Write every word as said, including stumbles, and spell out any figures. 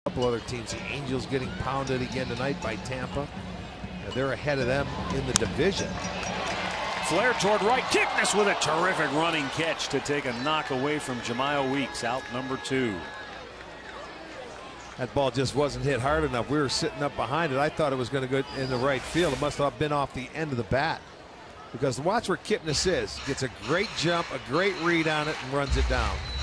couple other teams. The Angels getting pounded again tonight by Tampa. And they're ahead of them in the division. Flare toward right. Kipnis with a terrific running catch to take a knock away from Jemiah Weeks, out number two. That ball just wasn't hit hard enough. We were sitting up behind it. I thought it was going to go in the right field. It must have been off the end of the bat. Because watch where Kipnis is. Gets a great jump, a great read on it, and runs it down.